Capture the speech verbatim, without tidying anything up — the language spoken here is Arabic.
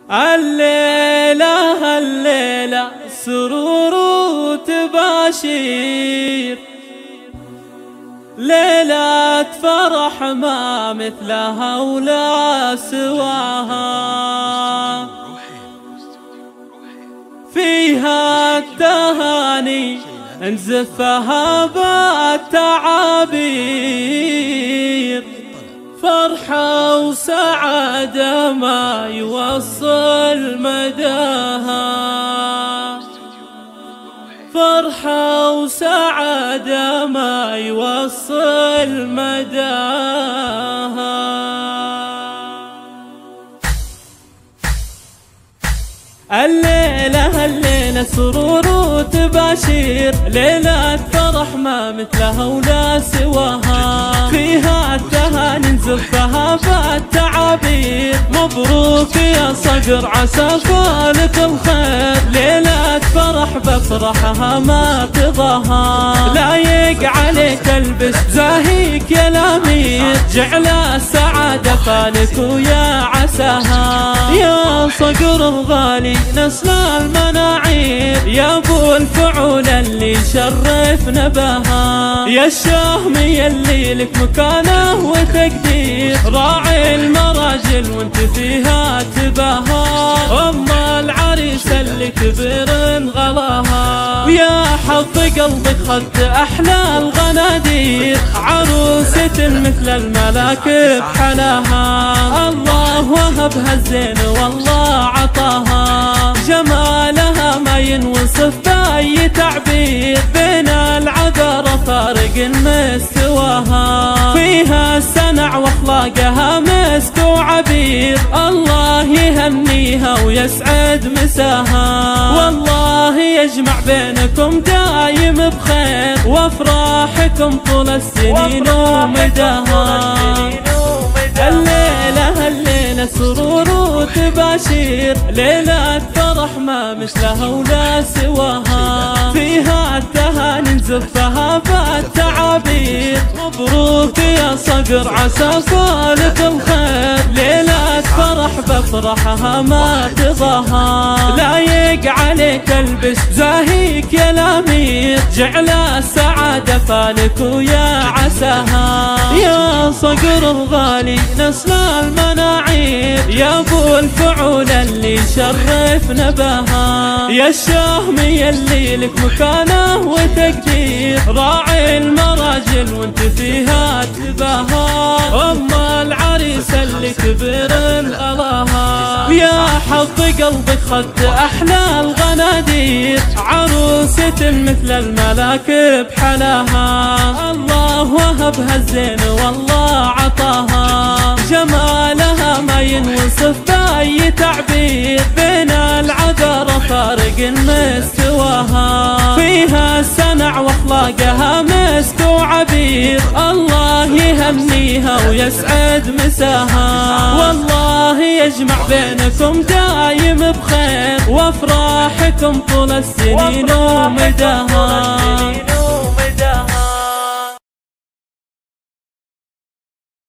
الليلة الليلة سرور وتباشير، ليلة فرح ما مثلها ولا سواها، فيها التهاني نزفها بالتعابير، فرحة وسعادة ما يوصل مداها، فرحة وسعادة ما يوصل مداها. الليلة الليلة سرور وتباشير، ليلة فرح ما مثلها ولا سواها، فيها التهاني نزفها بالتعابير، مبروك يا صقر عسى فالك الخير، ليلة فرح بفرحها ما تضاها، لايق عليك البس زاهيك يا الامير، جعل السعادة فالك ويا عساها، يا صقر الغالي نسل المناعير، يا ابو الفعول اللي شرفنا بها، يا الشهمي اللي لك مكانه وتقدير، راعي المراجل وانت فيها تباها، ام العريس اللي كبر غلاها، ويا حظ قلبك خدت احلى الغنادير، عروسة مثل الملاك بحلاها، الله وهبها الزين والله عطاها، جمالها ما ينوصف باي تعبير، بين العذر فارق مستواها، فيها السنع واخلاقها مسك وعبير، الله يهنيها ويسعد مساها، والله يجمع بينكم دايم بخير، وافراحكم طول السنين ومداها. الليلة الليلة سرور وتباشير، ليلة فرح ما مثلها ولا سواها، فيها التهاني نزفها بالتعابير، مبروك يا صقر عسى فالك الخير، ليلة فرح بفرحها ما تضاها، لايق عليك البس زاهيك يا الامير، جعل السعادة فالك ويا عساها، يا صقر الغالي نسل المناعير، يا ابو الفعول اللي شرفنا بها، يا الشهمي اللي لك مكانه وتقدير، راعي المراجل وانت فيها تباها، ام العريس اللي كبر غلاها، ويا حظ قلبك خدت احلى الغنادير، عروسة مثل الملاك بحلاها، الله وهبها الزين والله عطاها، جمالها ما ينوصف باي تعبير، بين العذر فارق مستواها، فيها السنع واخلاقها مسك وعبير، الله يهنيها ويسعد مساها، والله يجمع بينكم دايم بخير، وافراحكم طول السنين ومداها.